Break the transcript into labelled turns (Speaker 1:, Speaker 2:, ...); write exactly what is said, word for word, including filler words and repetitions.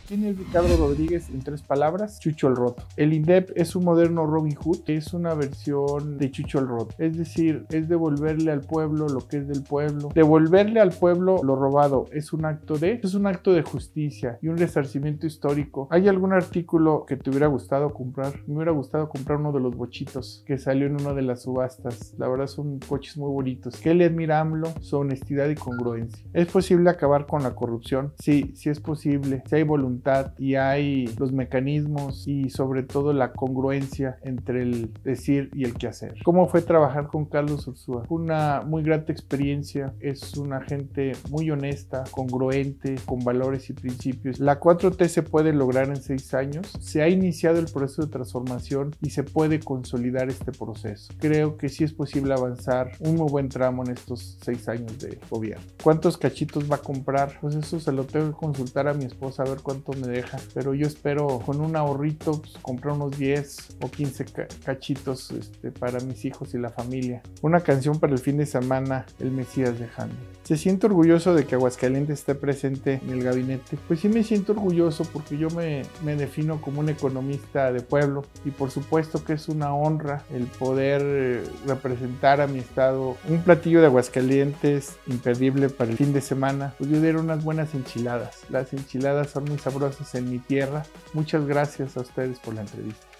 Speaker 1: ¿Quién es Ricardo Rodríguez en tres palabras? Chucho el Roto. El INDEP es un moderno Robin Hood, es una versión de Chucho el Roto. Es decir, es devolverle al pueblo lo que es del pueblo. Devolverle al pueblo lo robado es un acto de, es un acto de justicia y un resarcimiento histórico. ¿Hay algún artículo que te hubiera gustado comprar? Me hubiera gustado comprar uno de los bochitos que salió en una de las subastas. La verdad son coches muy bonitos. ¿Qué le admira a AMLO? Su honestidad y congruencia. ¿Es posible acabar con la corrupción? Sí, sí es posible. Si hay voluntad y hay los mecanismos y sobre todo la congruencia entre el decir y el qué hacer. ¿Cómo fue trabajar con Carlos Ursúa? Una muy grata experiencia. Es una gente muy honesta, congruente, con valores y principios. La cuatro T se puede lograr en seis años. Se ha iniciado el proceso de transformación y se puede consolidar este proceso. Creo que sí es posible avanzar un muy buen tramo en estos seis años de gobierno. ¿Cuántos cachitos va a comprar? Pues eso se lo tengo que consultar a mi esposa a ver cuánto me deja, pero yo espero con un ahorrito pues, comprar unos diez o quince cachitos este, para mis hijos y la familia. Una canción para el fin de semana, El Mesías de Handel. ¿Se siente orgulloso de que Aguascalientes esté presente en el gabinete? Pues sí me siento orgulloso porque yo me, me defino como un economista de pueblo y por supuesto que es una honra el poder eh, representar a mi estado. Un platillo de Aguascalientes imperdible para el fin de semana, pues yo diera unas buenas enchiladas. Las enchiladas son muy sabrosas en mi tierra. Muchas gracias a ustedes por la entrevista.